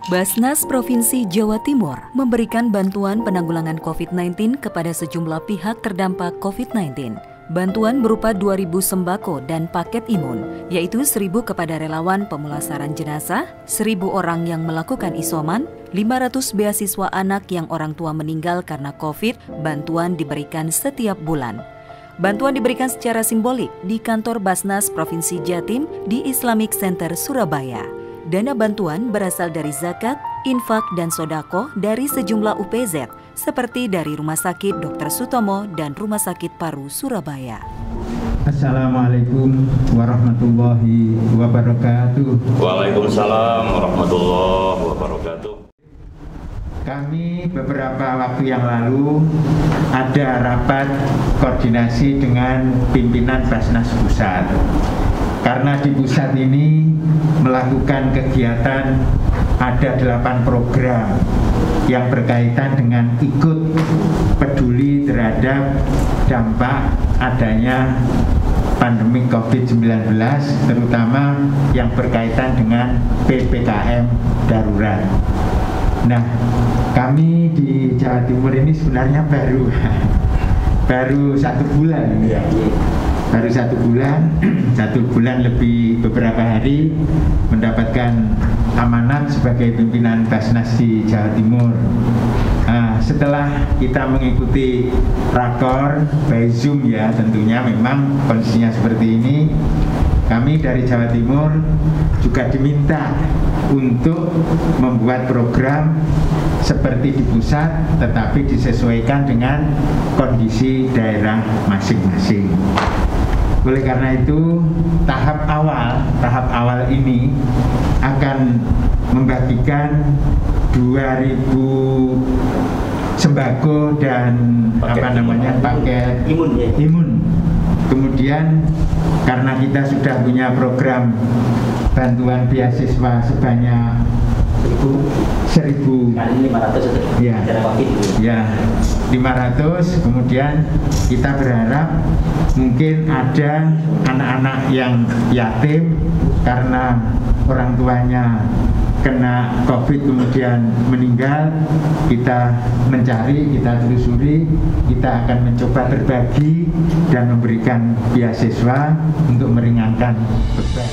Basnas Provinsi Jawa Timur memberikan bantuan penanggulangan COVID-19 kepada sejumlah pihak terdampak COVID-19. Bantuan berupa 2.000 sembako dan paket imun, yaitu 1.000 kepada relawan pemulasaran jenazah, 1.000 orang yang melakukan isoman, 500 beasiswa anak yang orang tua meninggal karena COVID, bantuan diberikan setiap bulan. Bantuan diberikan secara simbolik di kantor Basnas Provinsi Jatim di Islamic Center Surabaya. Dana bantuan berasal dari zakat, infak, dan sodako dari sejumlah UPZ, seperti dari Rumah Sakit Dr. Sutomo dan Rumah Sakit Paru Surabaya. Assalamualaikum warahmatullahi wabarakatuh. Waalaikumsalam warahmatullahi wabarakatuh. Kami beberapa waktu yang lalu ada rapat koordinasi dengan pimpinan Basnas Pusat. Karena di pusat ini melakukan kegiatan ada 8 program yang berkaitan dengan ikut peduli terhadap dampak adanya pandemi COVID-19, terutama yang berkaitan dengan PPKM darurat. Nah, kami di Jawa Timur ini sebenarnya baru 1 bulan ya. Baru 1 bulan, 1 bulan lebih beberapa hari mendapatkan amanat sebagai pimpinan Basnas di Jawa Timur. Nah, setelah kita mengikuti rakor by Zoom ya, tentunya memang kondisinya seperti ini, kami dari Jawa Timur juga diminta untuk membuat program seperti di pusat, tetapi disesuaikan dengan kondisi daerah masing-masing. Oleh karena itu, tahap awal ini akan membagikan 2.000 sembako dan paket imun. Kemudian karena kita sudah punya program bantuan beasiswa sebanyak 1.500 ya, 500. Kemudian kita berharap mungkin ada anak-anak yang yatim karena orang tuanya kena COVID kemudian meninggal. Kita mencari, kita telusuri, kita akan mencoba berbagi dan memberikan beasiswa untuk meringankan beban.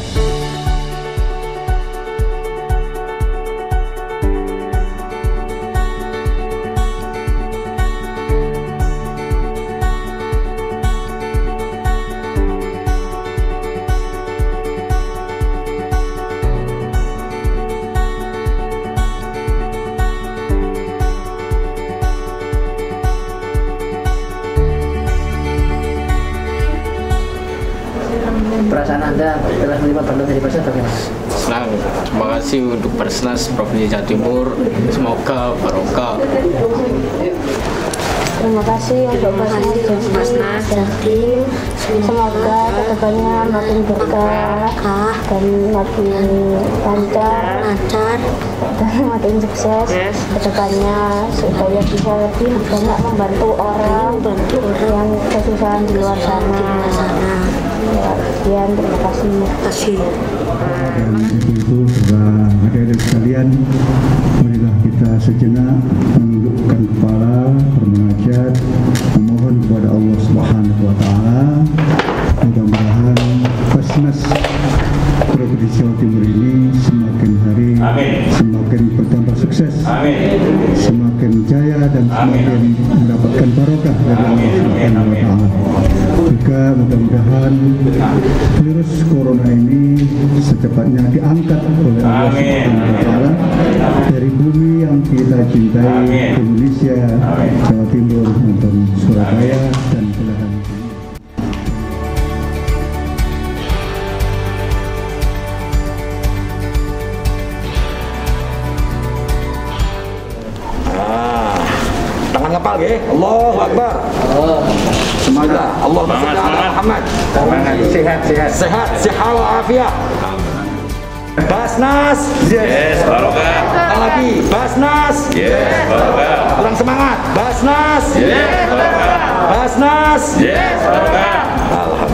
Perasaan Anda setelah menerima bantuan dari Basnas bagaimana? Senang. Terima kasih untuk Basnas Provinsi Jawa Timur. Semoga barokah. Terima kasih untuk Basnas Jatim. Semoga kedepannya makin berkah dan makin lancar dan makin sukses kedepannya, supaya bisa lebih banyak membantu orang yang kesusahan di luar sana. Sekian, terima kasih. Dan ibu-ibu serta adik-adik sekalian, marilah kita sejenak menundukkan kepala, bermunajat, memohon kepada Allah Subhanahu wa Ta'ala. Mudah-mudahan Basnas Provinsi Jawa Timur ini semakin hari semakin bertambah sukses, semakin jaya dan semakin mendapatkan barokah dari Allah Subhanahu wa Ta'ala. Juga mudah-mudahan virus corona ini secepatnya diangkat oleh Allah Subhanahu wa Ta'ala dari bumi yang kita cintai, Indonesia, Jawa Timur, maupun Surabaya dan belahan dunia. Tangan ngepal ya, Allahu Akbar. Semoga Allah Muhammad. Sehat walafiat. Basnas, Yes, barokah. lagi Basnas, Yes, barokah. kurang semangat. Basnas, Yes, barokah. Basnas, Yes, barokah. Alhamdulillah.